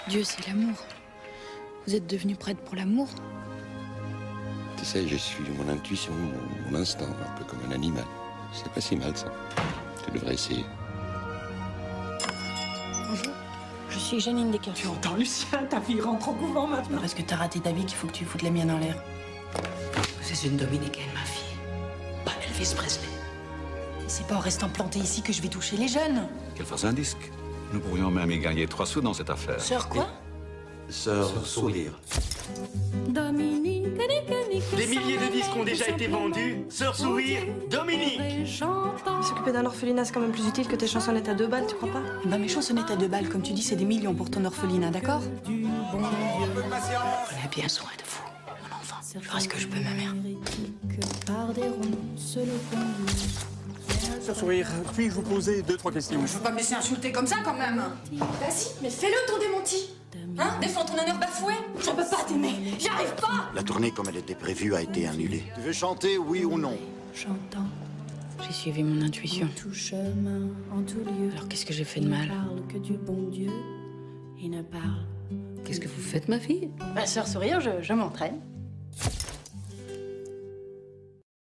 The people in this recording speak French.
Dieu, c'est l'amour. Vous êtes devenu prêtre pour l'amour? Tu sais, je suis mon intuition, mon instinct, un peu comme un animal. C'est pas si mal, ça. Tu devrais essayer. Bonjour, je suis Janine Decker. Tu entends, Lucien, ta fille rentre au couvent maintenant. Est-ce que t'as raté ta vie qu'il faut que tu foutes la mienne en l'air? C'est une dominicaine, ma fille. Pas Elvis Presley. C'est pas en restant planté ici que je vais toucher les jeunes. Qu'elle fasse un disque. Nous pourrions même y gagner 3 sous dans cette affaire. Sœur quoi? Sœur Sourire. Des milliers de disques ont déjà été vendus. Sœur Sourire, Dominique. S'occuper d'un orphelinat, c'est quand même plus utile que tes chansonnettes à 2 balles, tu crois pas? Bah mes chansonnettes à 2 balles, comme tu dis, c'est des millions pour ton orphelinat, d'accord? Prenez bien soin de vous, mon enfant. Je ferai ce que je peux, ma mère. Sœur Sourire, puis-je vous poser 2-3 questions? Je veux pas me laisser insulter comme ça, quand même. Vas-y, mais fais-le ton démenti. Hein? Défends ton honneur bafoué. Je peux pas t'aimer, j'y arrive pas. La tournée comme elle était prévue a été annulée. Tu veux chanter, oui ou non? J'entends. J'ai suivi mon intuition. Tout chemin, en tout lieu. Alors qu'est-ce que j'ai fait de mal? Parle que du bon Dieu. Il ne parle. Qu'est-ce que vous faites, ma fille? Bah, Sœur Sourire, je m'entraîne.